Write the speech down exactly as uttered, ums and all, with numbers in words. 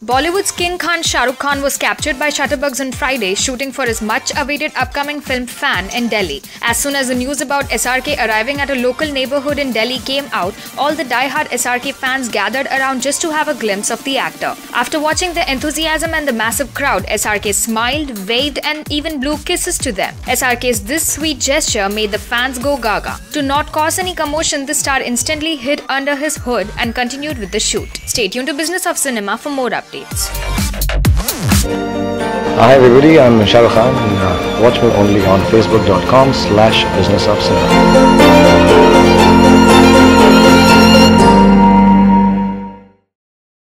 Bollywood's King Khan Shah Rukh Khan was captured by shutterbugs on Friday shooting for his much-awaited upcoming film Fan in Delhi. As soon as the news about S R K arriving at a local neighborhood in Delhi came out, all the die-hard S R K fans gathered around just to have a glimpse of the actor. After watching the enthusiasm and the massive crowd, S R K smiled, waved and even blew kisses to them. S R K's this sweet gesture made the fans go gaga. To not cause any commotion, the star instantly hid under his hood and continued with the shoot. Stay tuned to Business of Cinema for more updates. Hi everybody, I'm Shah Rukh Khan and uh, watch me only on facebook dot com slash business of cinema.